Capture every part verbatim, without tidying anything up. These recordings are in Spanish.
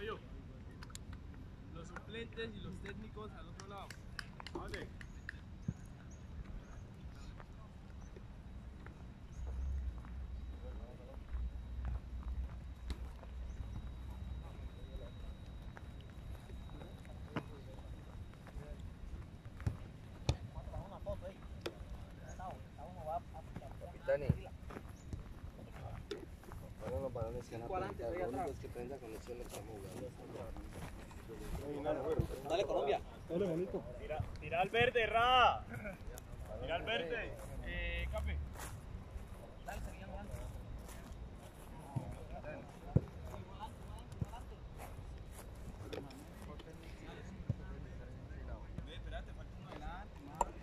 Los suplentes y los técnicos al otro lado. Vale. Capitani. Bueno, los balones que van a preguntar, lo único es que prenda conexión le estamos jugando. Dale, Colombia. Dale, bonito. Tira, tira al verde, Ra. Tira al verde. Eh, Cape. Dale, seguía volando. Espérate, falta uno adelante.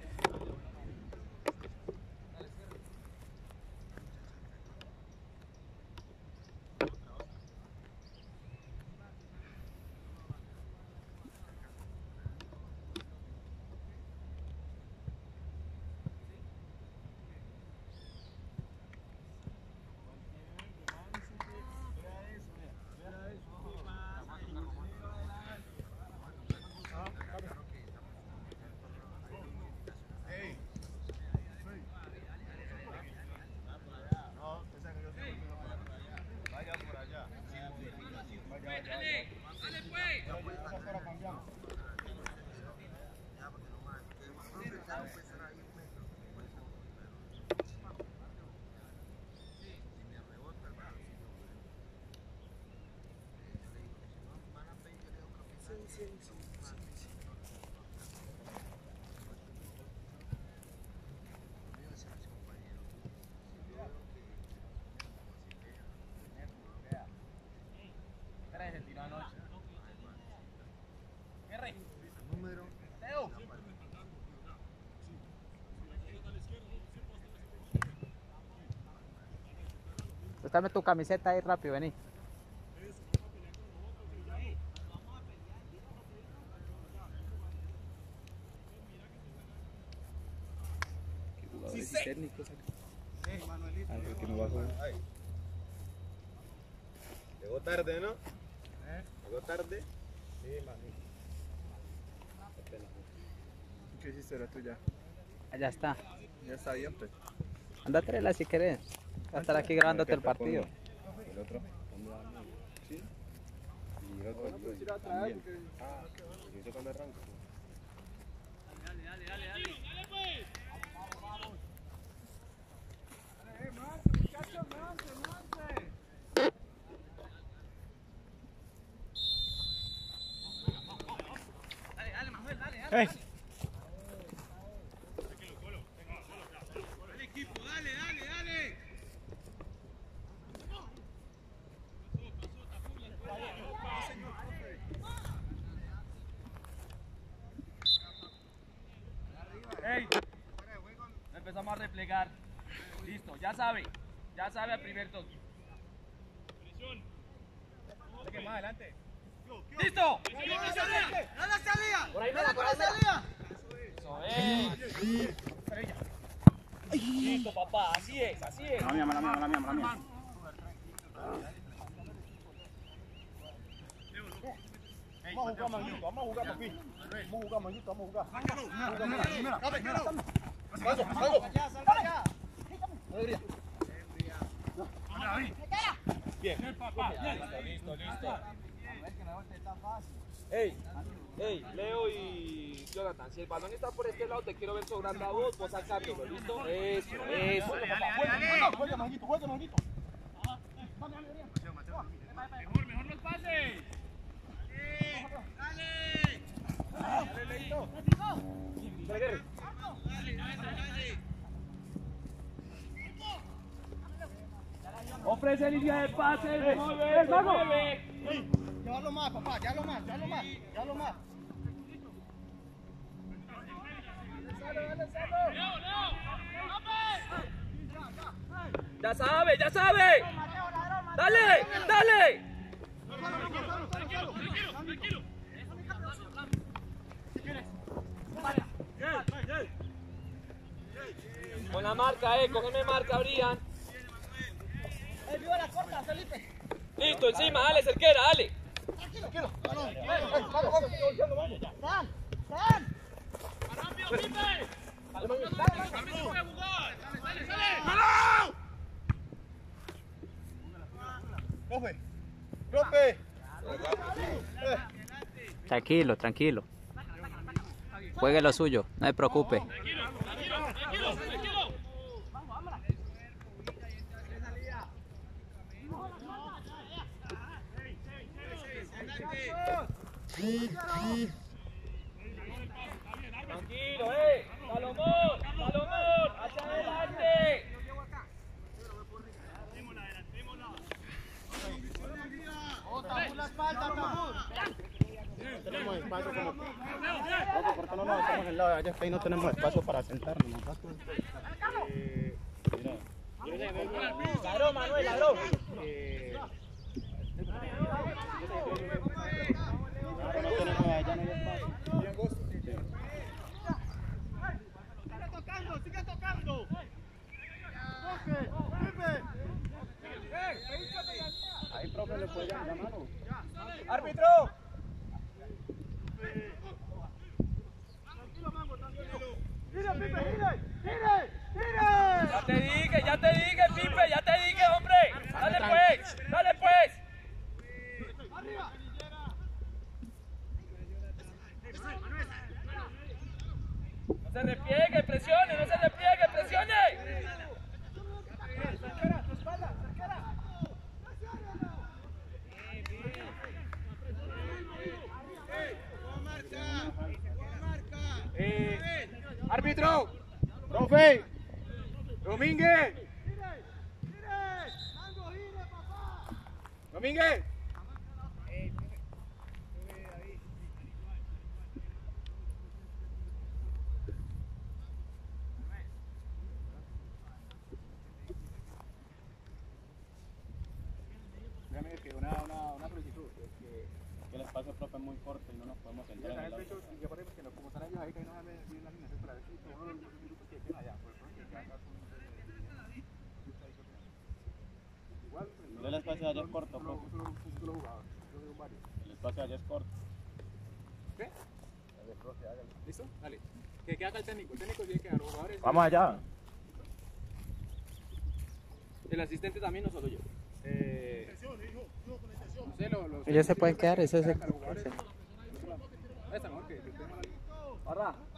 Se tiró anoche. ¿Qué rey? Número. Teo. Préstame tu camiseta ahí rápido, vení. Sí, sí. Técnicos acá. Hey, Manuelito. A ver, que no va a jugar. Llegó tarde, ¿no? ¿Eh? Llegó tarde. Sí, manito. ¿Qué hiciste la tuya? Ya está. Ya está bien, pues. Anda, tráela si querés. Va a estar aquí grabándote el partido. El otro. Sí. Y el otro. Bueno, pues ir a traer porque... Ah, ¿y eso cuando arranca? Dale, dale, dale, dale. Dale, pues. Vamos, vamos, Eh, Marte, muchachos, Marte, Marte. Dale, dale, Manuel, dale, dale. Dale, equipo, dale, dale, dale. Ey, empezamos a replegar. Listo, ya sabe, ya sabe al primer toque. Que más adelante. ¡Listo! ¡Dale salida! Por ahí me la, por ahí me la. Eso es. Listo, papá, así es, así es. Mala mía, mala mía, mala mía, mala mía. Vamos a jugar, Manguito, vamos a jugar, papi. Vamos a jugar, Manguito, vamos a jugar. Primera, primera, primera. Salgo, salgo. Salga ya. Alegría. Bien. Listo, listo, listo. Ey, ey, Leo y Jonathan, si el balón está por este lado, te quiero ver sobrando a vos, vos sacándolo, ¿listo? Eso, eso. Juega, juega, Manguito, juega, Manguito. Mejor, mejor los pases. Dale. Dale, Leito. Dale, Guerre. Dale, dale, dale. Ofrece línea de pase, mueve, mueve. Llévalo más, papá, llévalo más, llévalo más, llévalo más. Ya sabe, ya sabe. Dale, dale. Tranquilo, tranquilo, tranquilo. Con la marca, eh, cógeme marca, Brian. Eh, viva la corta, Felipe. Listo, encima, dale, cerquera, dale. Tranquilo. Vamos, vamos, vamos. ¡Dan! ¡Dan! Profe. Profe. Tranquilo, tranquilo. Juegue lo suyo, no se preocupe. Tranquilo, eh. Salomón, Salomón, hacia adelante. Tenemos espacio como... Loco, ¿por qué no nos hacemos el lado de allá? Que ahí no tenemos espacio para sentarnos. Eh, mira. Ladrón, Manuel, ladrón. Eh, ahora no tenemos allá, no hay espacio. ¡Sigue tocando! ¡Sigue tocando! Ahí, profe, le puede llamar la mano. ¡Árbitro! ¡Tire, Pipe, tire! ¡Tire! ¡Tire! Ya te dije, ya te dije, Pipe, ya te dije, hombre. Dale pues, dale pues. ¡Arriba! No se repliegue, presione, no se repliegue, presione. ¡Cerquera, tu espalda! ¡Cerquera! Eh, árbitro, profe, Domínguez, Domínguez. Déjame que una, una, una solicitud, que, que el espacio profe es muy corto y no nos podemos sentar en el lado. Y que por ejemplo, que no, como están ellos ahí, que no me bien la línea, para ver si todos los minutos que estén allá, por ejemplo, que haga con igual, el espacio de allá es corto, profe. El espacio de allá es corto. ¿Qué? ¿Listo? Dale. Que queda acá el técnico. El técnico tiene que dar los jugadores. Vamos allá. El asistente también, no solo yo. Eh, no sé, lo, los Ellos se pueden quedar, eso es el... Esta mejor que, que estemos ahí. Ahora.